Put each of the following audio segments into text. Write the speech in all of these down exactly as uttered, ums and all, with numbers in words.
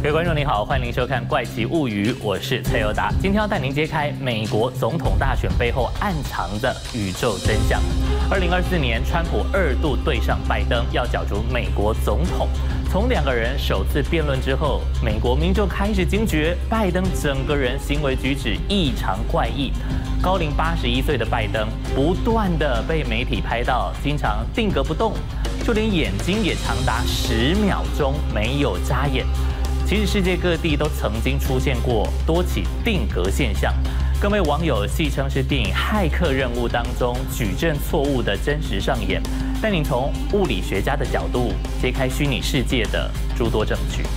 各位观众您好，欢迎您收看《怪奇物语》，我是蔡友达。今天要带您揭开美国总统大选背后暗藏的宇宙真相。二零二四年，川普二度对上拜登，要角逐美国总统。从两个人首次辩论之后，美国民众开始惊觉拜登整个人行为举止异常怪异。高龄八十一岁的拜登，不断的被媒体拍到，经常定格不动，就连眼睛也长达十秒钟没有眨眼。其实世界各地都曾经出现过多起定格现象，更被网友戏称是电影《骇客任务》当中矩阵错误的真实上演。带您从物理学家的角度揭开虚拟世界的诸多证据。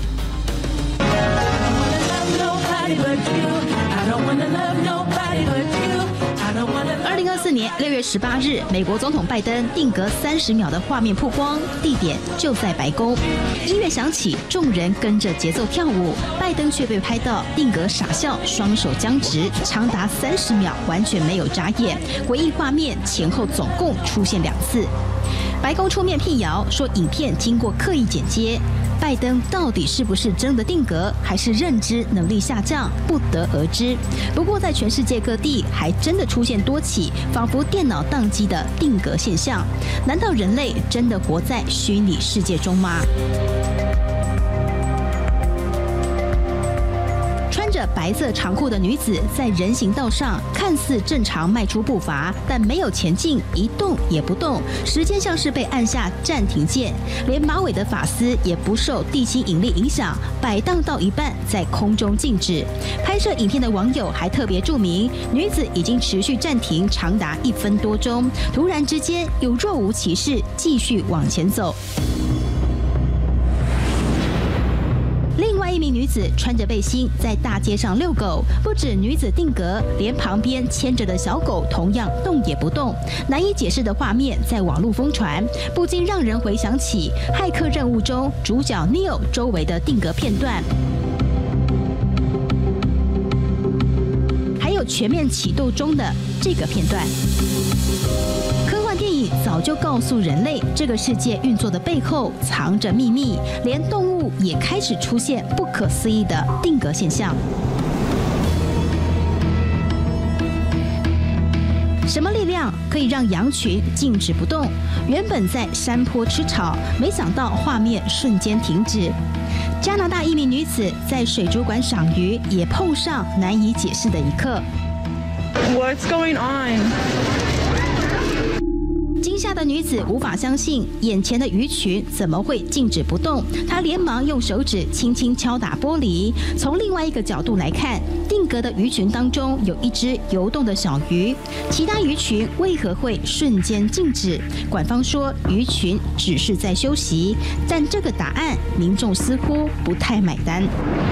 二零二四年六月十八日，美国总统拜登定格三十秒的画面曝光，地点就在白宫。音乐响起，众人跟着节奏跳舞，拜登却被拍到定格傻笑，双手僵直，长达三十秒，完全没有眨眼。诡异画面前后总共出现两次。白宫出面辟谣说，影片经过刻意剪接。拜登到底是不是真的定格，还是认知能力下降，不得而知。不过，在全世界各地还真的出现多起仿佛电脑宕机的定格现象。难道人类真的活在虚拟世界中吗？穿着白色长裤的女子在人行道上看似正常迈出步伐，但没有前进，一动也不动，时间像是被按下暂停键，连马尾的发丝也不受地心引力影响，摆荡到一半在空中静止。拍摄影片的网友还特别注明，女子已经持续暂停长达一分多钟，突然之间又若无其事继续往前走。另外一名女子穿着背心在大街上遛狗，不止女子定格，连旁边牵着的小狗同样动也不动。难以解释的画面在网络疯传，不禁让人回想起《骇客任务》中主角 Neo 周围的定格片段，还有全面启动中的这个片段。科幻电影早就告诉人类，这个世界运作的背后藏着秘密，连动物也开始出现不可思议的定格现象。什么力量可以让羊群静止不动？原本在山坡吃草，没想到画面瞬间停止。加拿大一名女子在水族馆赏鱼，也碰上难以解释的一刻。 What's going on? 惊吓的女子无法相信眼前的鱼群怎么会静止不动，她连忙用手指轻轻敲打玻璃。从另外一个角度来看，定格的鱼群当中有一只游动的小鱼，其他鱼群为何会瞬间静止？馆方说鱼群只是在休息，但这个答案民众似乎不太买单。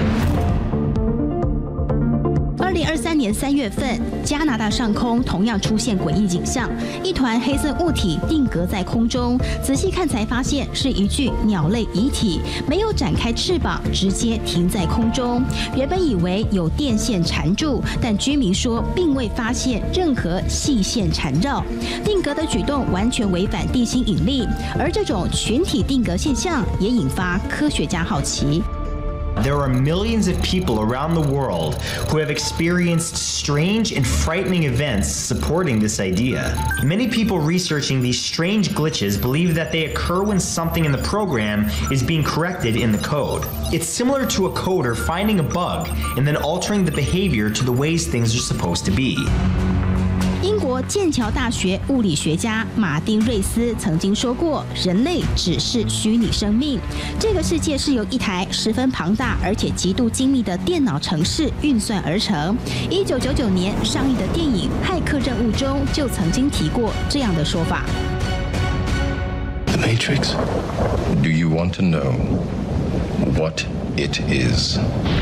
二零二三年三月份，加拿大上空同样出现诡异景象，一团黑色物体定格在空中，仔细看才发现是一具鸟类遗体，没有展开翅膀，直接停在空中。原本以为有电线缠住，但居民说并未发现任何细线缠绕。定格的举动完全违反地心引力，而这种群体定格现象也引发科学家好奇。 There are millions of people around the world who have experienced strange and frightening events supporting this idea. Many people researching these strange glitches believe that they occur when something in the program is being corrected in the code. It's similar to a coder finding a bug and then altering the behavior to the ways things are supposed to be. 英国剑桥大学物理学家马丁·瑞斯曾经说过：“人类只是虚拟生命，这个世界是由一台十分庞大而且极度精密的电脑程式运算而成。”一九九九年上映的电影《骇客任务》中就曾经提过这样的说法。 The Matrix. Do you want to know what it is?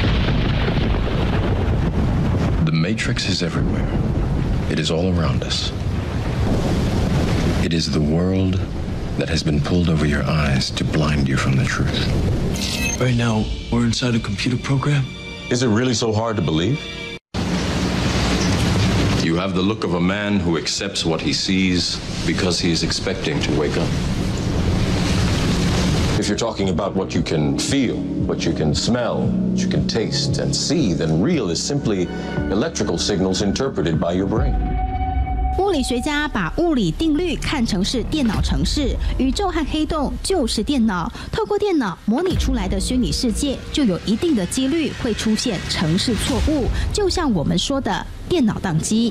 The Matrix is everywhere. It is all around us. It is the world that has been pulled over your eyes to blind you from the truth. Right now, we're inside a computer program. Is it really so hard to believe? You have the look of a man who accepts what he sees because he is expecting to wake up. if you're talking about what you can feel, what you can smell, what you can taste and see, then real is simply electrical signals interpreted by your brain. 物理学家把物理定律看成是电脑程式，宇宙和黑洞就是电脑。透过电脑模拟出来的虚拟世界，就有一定的几率会出现程式错误，就像我们说的电脑宕机。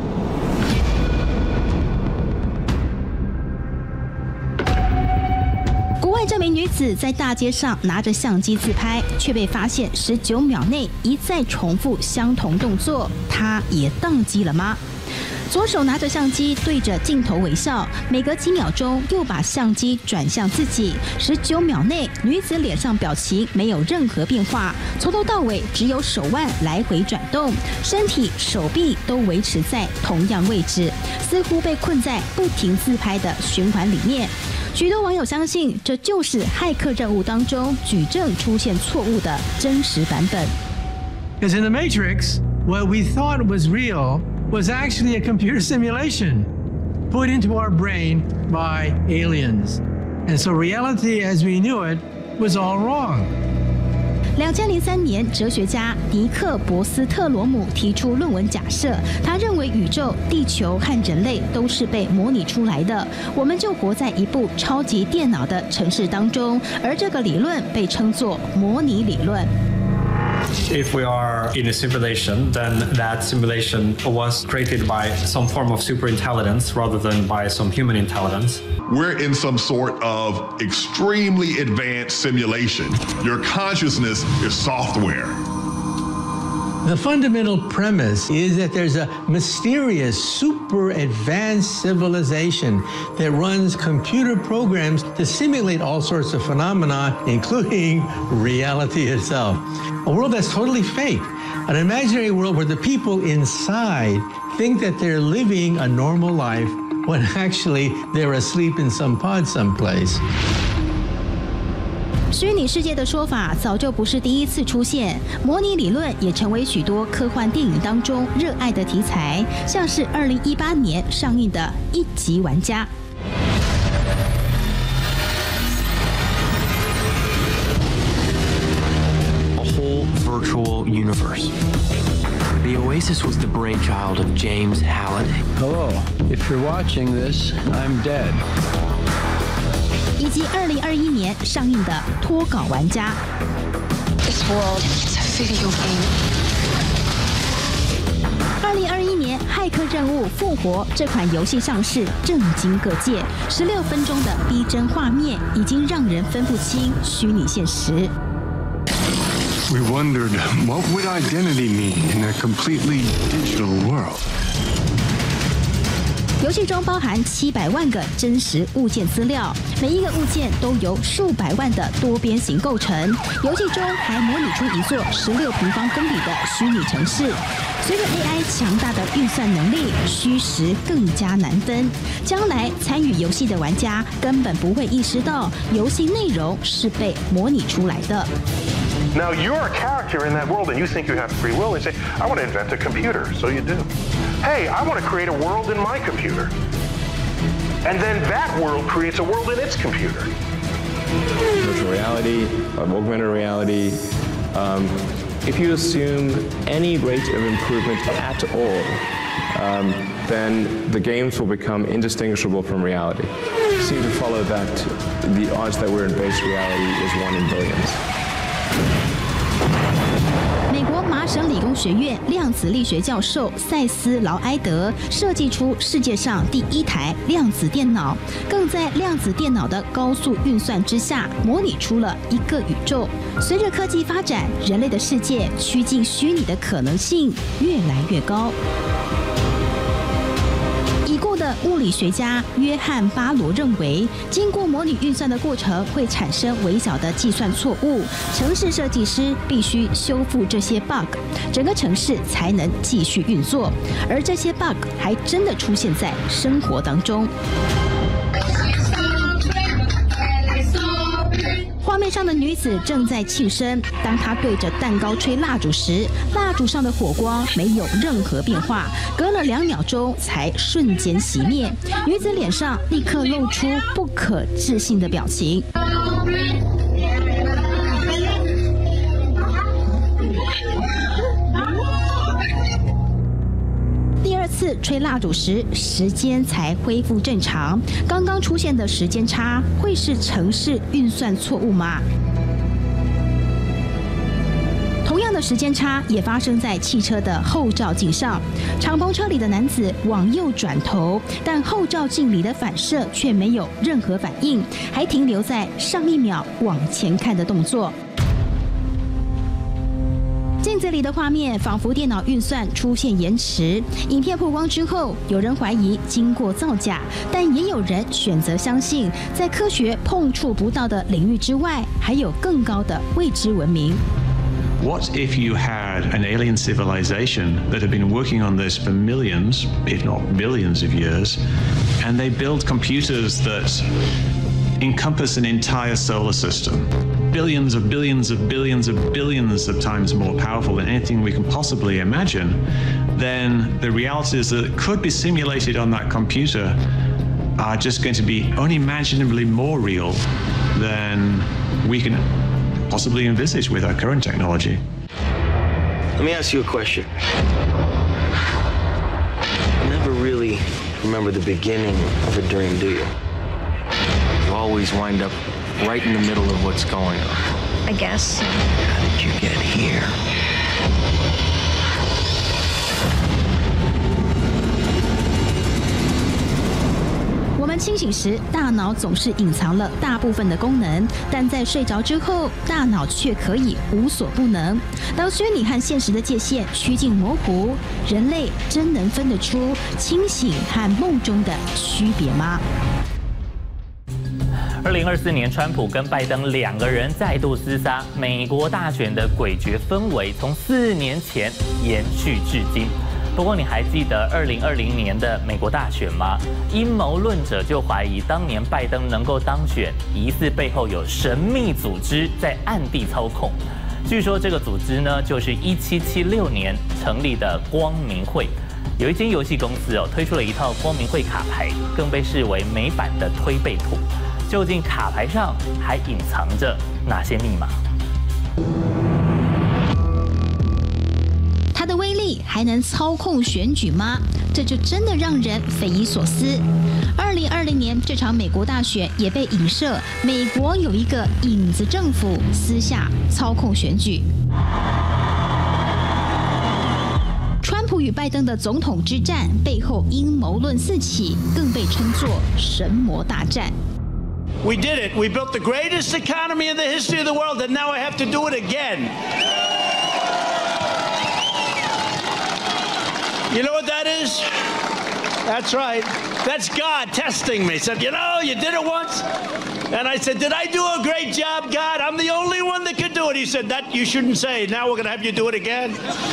国外这名女子在大街上拿着相机自拍，却被发现十九秒内一再重复相同动作，她也宕机了吗？左手拿着相机对着镜头微笑，每隔几秒钟又把相机转向自己。十九秒内，女子脸上表情没有任何变化，从头到尾只有手腕来回转动，身体、手臂都维持在同样位置，似乎被困在不停自拍的循环里面。许多网友相信，这就是骇客任务当中矩阵出现错误的真实版本。 Because in the Matrix, what we thought was real was actually a computer simulation put into our brain by aliens. And so reality as we knew it was all wrong. 两千零三年，哲学家尼克·博斯特罗姆提出论文假设，他认为宇宙、地球和人类都是被模拟出来的，我们就活在一部超级电脑的程式当中，而这个理论被称作模拟理论。 If we are in a simulation, then that simulation was created by some form of superintelligence rather than by some human intelligence. We're in some sort of extremely advanced simulation. Your consciousness is software. The fundamental premise is that there's a mysterious, super advanced civilization that runs computer programs to simulate all sorts of phenomena, including reality itself. A world that's totally fake. An imaginary world where the people inside think that they're living a normal life when actually they're asleep in some pod someplace. 虚拟世界的说法早就不是第一次出现，模拟理论也成为许多科幻电影当中热爱的题材，像是二零一八年上映的《一级玩家》。 A whole virtual universe. The Oasis was the brainchild of James Halliday. Hello, if you're watching this, I'm dead. 以及二零二一年上映的《脱稿玩家》。 This world is a video game. 二零二一年，《骇客任务：复活》这款游戏上市，震惊各界。十六分钟的逼真画面，已经让人分不清虚拟现实。 We wondered what would identity mean in a completely digital world. 游戏中包含七百万个真实物件资料，每一个物件都由数百万的多边形构成。游戏中还模拟出一座十六平方公里的虚拟城市。随着 A I 强大的运算能力，虚实更加难分。将来参与游戏的玩家根本不会意识到游戏内容是被模拟出来的。 Now you're a character in that world and you think you have free will and you say, I want to invent a computer, so you do. Hey, I want to create a world in my computer. And then that world creates a world in its computer. Virtual reality, augmented reality, um, if you assume any rate of improvement at all, um, then the games will become indistinguishable from reality. Seem to follow that the odds that we're in base reality is one in billions. 美国麻省理工学院量子力学教授塞斯·劳埃德设计出世界上第一台量子电脑，更在量子电脑的高速运算之下，模拟出了一个宇宙。随着科技发展，人类的世界趋近虚拟的可能性越来越高。已故的物理学家约翰·巴罗认为，经过模拟运算的过程会产生微小的计算错误，程式设计师必须修复这些 bug， 整个程式才能继续运作。而这些 bug 还真的出现在生活当中。画面面上的女子正在庆生，当她对着蛋糕吹蜡烛时，蜡烛上的火光没有任何变化，隔了两秒钟才瞬间熄灭。女子脸上立刻露出不可置信的表情。第二次吹蜡烛时，时间才恢复正常。刚刚出现的时间差，会是程式运算错误吗？同样的时间差也发生在汽车的后照镜上。敞篷车里的男子往右转头，但后照镜里的反射却没有任何反应，还停留在上一秒往前看的动作。镜子里的画面仿佛电脑运算出现延迟。影片曝光之后，有人怀疑经过造假，但也有人选择相信，在科学碰触不到的领域之外，还有更高的未知文明。 What if you had an alien civilization that had been working on this for millions, if not billions of years, and they build computers that encompass an entire solar system, billions of billions of billions of billions of times more powerful than anything we can possibly imagine, then the reality is that it could be simulated on that computer are just going to be unimaginably more real than we can possibly envisage with our current technology. Let me ask you a question. You never really remember the beginning of a dream, do you? You always wind up right in the middle of what's going on. I guess. How did you get here? 我们清醒时，大脑总是隐藏了大部分的功能，但在睡着之后，大脑却可以无所不能。当虚拟和现实的界限趋近模糊，人类真能分得出清醒和梦中的区别吗？ 二零二四年，川普跟拜登两个人再度厮杀，美国大选的诡谲氛围从四年前延续至今。不过，你还记得二零二零年的美国大选吗？阴谋论者就怀疑，当年拜登能够当选，疑似背后有神秘组织在暗地操控。据说这个组织呢，就是一七七六年成立的光明会。有一间游戏公司哦，推出了一套光明会卡牌，更被视为美版的推背图。究竟卡牌上还隐藏着哪些密码？ 它的威力还能操控选举吗？这就真的让人匪夷所思。二零二零年这场美国大选也被影射，美国有一个影子政府私下操控选举。川普与拜登的总统之战背后阴谋论四起，更被称作神魔大战。 We did it. We built the greatest economy in the history of the world, and now I have to do it again. You know what that is? That's right. That's God testing me. He said, you know, you did it once. And I said, did I do a great job, God? I'm the only one that could do it. He said, that you shouldn't say. Now we're going to have you do it again.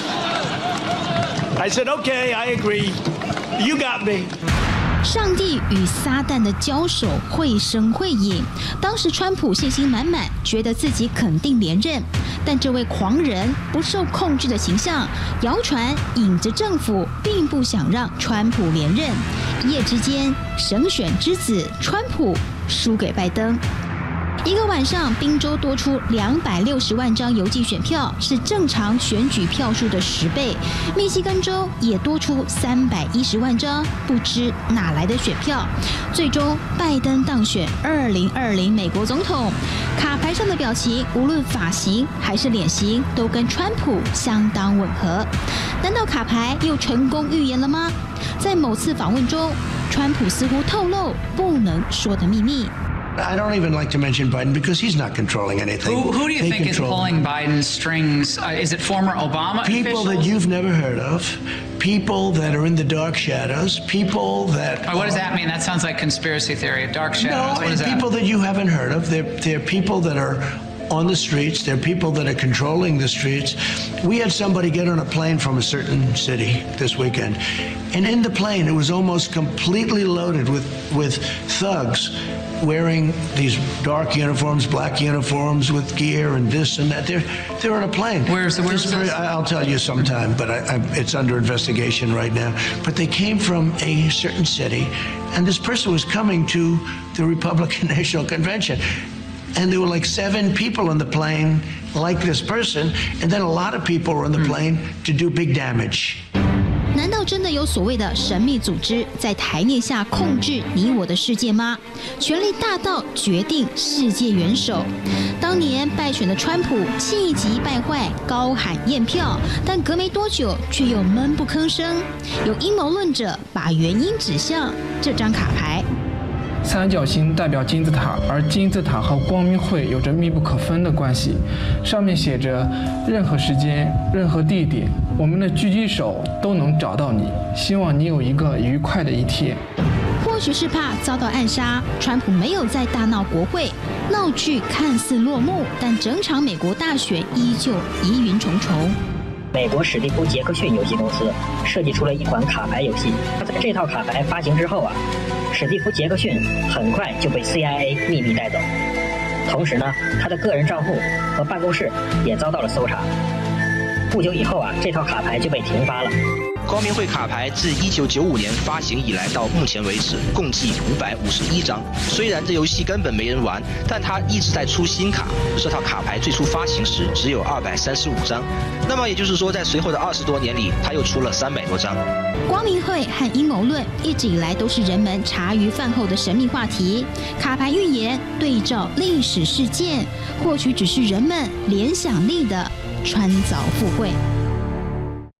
I said, okay, I agree. You got me. 上帝与撒旦的交手绘声绘影，当时川普信心满满，觉得自己肯定连任。但这位狂人不受控制的形象，谣传影子政府并不想让川普连任。一夜之间，神选之子川普输给拜登。一个晚上，宾州多出两百六十万张邮寄选票，是正常选举票数的十倍。密西根州也多出三百一十万张，不知哪来的选票。最终，拜登当选二零二零美国总统。卡牌上的表情，无论发型还是脸型，都跟川普相当吻合。难道卡牌又成功预言了吗？在某次访问中，川普似乎透露不能说的秘密。 I don't even like to mention Biden because he's not controlling anything. Who, who do you they think control. is pulling Biden's strings? Uh, is it former Obama People officials? that you've never heard of, people that are in the dark shadows, people that... Oh, what does that mean? That sounds like conspiracy theory, dark shadows. No, what is that? people that you haven't heard of. They're, they're people that are on the streets. They're people that are controlling the streets. We had somebody get on a plane from a certain city this weekend. And in the plane, it was almost completely loaded with, with thugs wearing these dark uniforms, black uniforms with gear and this and that. They're they're on a plane. Where's the where's very, I'll tell you sometime, but I, I, it's under investigation right now. But they came from a certain city, and this person was coming to the Republican National Convention. And there were like seven people on the plane like this person, and then a lot of people were on the plane to do big damage. 难道真的有所谓的神秘组织在台面下控制你我的世界吗？权力大到决定世界元首。当年败选的川普气急败坏，高喊验票，但隔没多久却又闷不吭声。有阴谋论者把原因指向这张卡牌。 三角形代表金字塔，而金字塔和光明会有着密不可分的关系。上面写着任何时间、任何地点，我们的狙击手都能找到你。希望你有一个愉快的一天。 或许是怕遭到暗杀，川普没有再大闹国会，闹剧看似落幕，但整场美国大选依旧疑云重重。 美国史蒂夫·杰克逊游戏公司设计出了一款卡牌游戏，在这套卡牌发行之后啊，史蒂夫·杰克逊很快就被 C I A 秘密带走，同时呢，他的个人账户和办公室也遭到了搜查。不久以后啊，这套卡牌就被停发了。 光明会卡牌自一九九五年发行以来到目前为止，共计五百五十一张。虽然这游戏根本没人玩，但它一直在出新卡。这套卡牌最初发行时只有二百三十五张，那么也就是说，在随后的二十多年里，它又出了三百多张。 光明会和阴谋论一直以来都是人们茶余饭后的神秘话题。卡牌预言对照历史事件，或许只是人们联想力的穿凿附会。